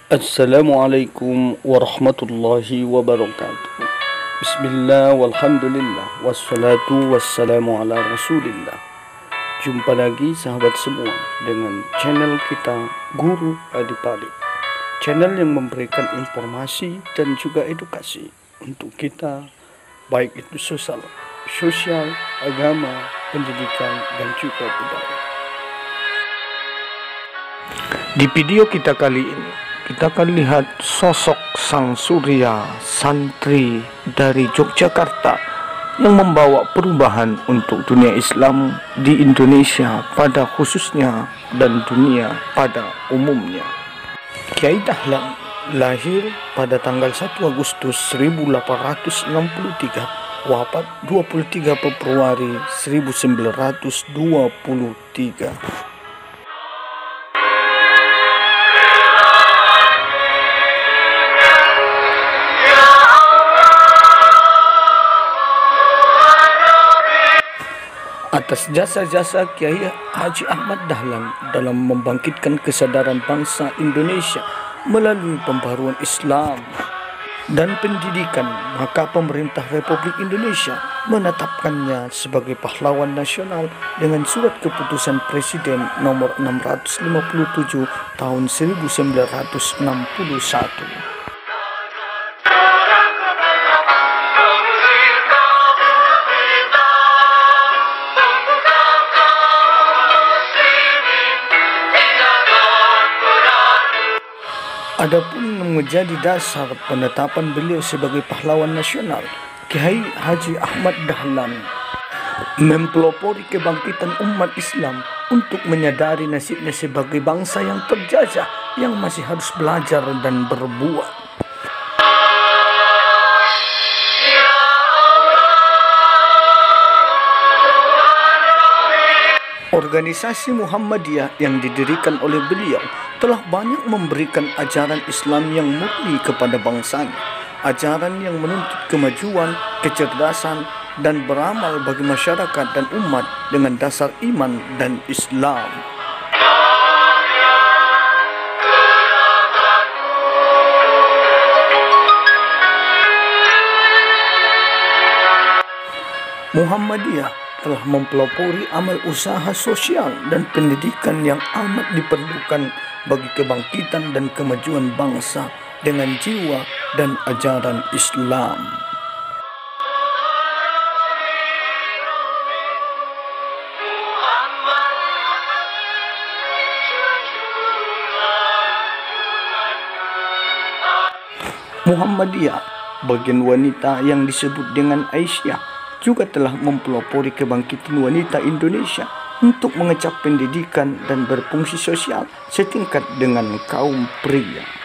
Assalamualaikum warahmatullahi wabarakatuh. Bismillah walhamdulillah wassalatu wassalamu ala rasulillah. Jumpa lagi sahabat semua dengan channel kita Guru Adipalik, channel yang memberikan informasi dan juga edukasi untuk kita, baik itu sosial, agama, pendidikan, dan juga budaya. Di video kita kali ini, kita akan lihat sosok sang surya santri dari Yogyakarta yang membawa perubahan untuk dunia Islam di Indonesia pada khususnya dan dunia pada umumnya. Kiai Dahlan lahir pada tanggal 1 Agustus 1863, wafat 23 Februari 1923. Atas jasa-jasa Kiai Haji Ahmad Dahlan dalam membangkitkan kesadaran bangsa Indonesia melalui pembaruan Islam dan pendidikan, maka pemerintah Republik Indonesia menetapkannya sebagai pahlawan nasional dengan surat keputusan Presiden nomor 657 tahun 1961. Adapun menjadi dasar penetapan beliau sebagai pahlawan nasional, Kiai Haji Ahmad Dahlan mempelopori kebangkitan umat Islam untuk menyadari nasibnya sebagai bangsa yang terjajah yang masih harus belajar dan berbuat. Organisasi Muhammadiyah yang didirikan oleh beliau telah banyak memberikan ajaran Islam yang murni kepada bangsanya, ajaran yang menuntut kemajuan, kecerdasan, dan beramal bagi masyarakat dan umat dengan dasar iman dan Islam. Muhammadiyah telah mempelopori amal usaha sosial dan pendidikan yang amat diperlukan bagi kebangkitan dan kemajuan bangsa dengan jiwa dan ajaran Islam. Muhammadiyah, bagian wanita yang disebut dengan Aisyah, juga telah mempelopori kebangkitan wanita Indonesia untuk mengecap pendidikan dan berfungsi sosial setingkat dengan kaum pria.